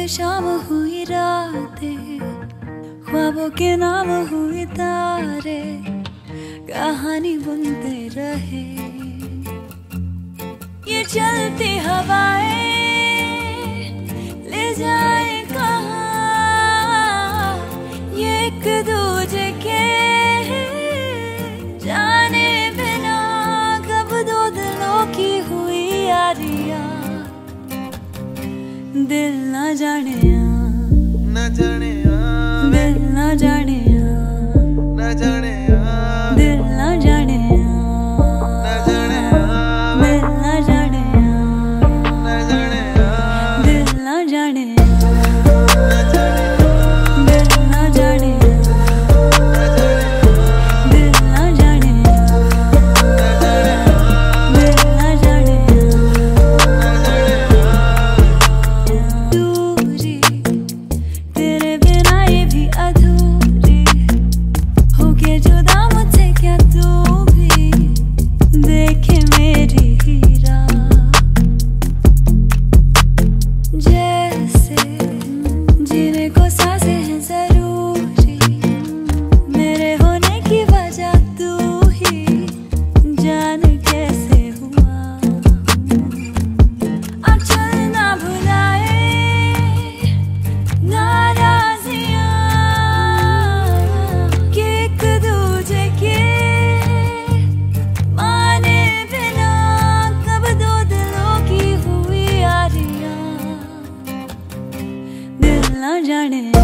शाम हुई रातें, ख्वाबों के नाम हुए तारे, कहानी बुनते रहे। ये चलती हवाएं ले जाए कहाँ, ये एक दूजे के जाने बिना कब दो दिलों की हुई यारियां। दिल ना जाने न जाने दिल ना जाने न जाने दिल ना जाने न जाने दिल ना जाने न जाने दिल ना जाने न जाने दिल ना जाने दिल ना जाने दिल ना जाने। दूरी तेरे बिना ये भी अधूरी, होके जुदा मुझसे क्या तू भी देखे मेरी हीरा। जैसे जीने को सांसें हैं जरूरी, मेरे होने की वजह तू ही जान कैसे हुआ। अब चलना भुलाए नाराजियां कि एक दूजे के माने बिना कब दो दिलों की हुई यारियां। दिल ना जाने